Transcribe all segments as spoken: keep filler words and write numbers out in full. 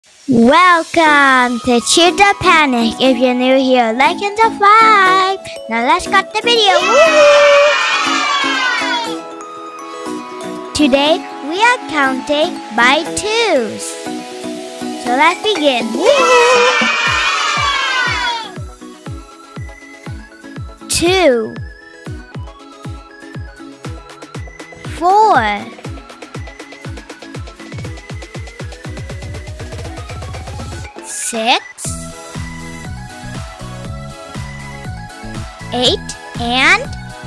Welcome to Tutor Panic. If you're new here, like and subscribe. Now let's cut the video. Woo! Today we are counting by twos. So let's begin. Woo! Two, four, six, eight, and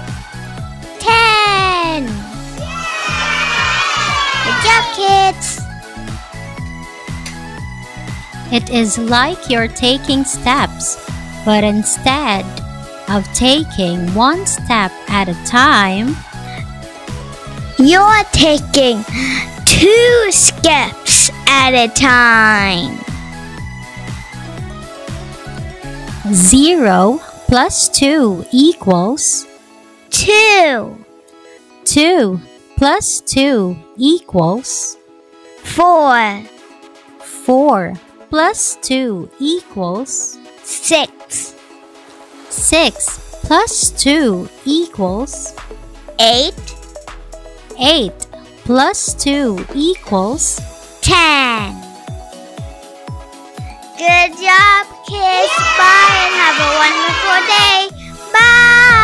ten. Good job, kids. It is like you're taking steps, but instead of taking one step at a time, you're taking two steps at a time. Zero plus two equals two. Two plus two equals Four. Four plus two equals Six. Six plus two equals Eight. Eight plus two equals Ten. Good job, kids. Bye and have a wonderful day. Bye.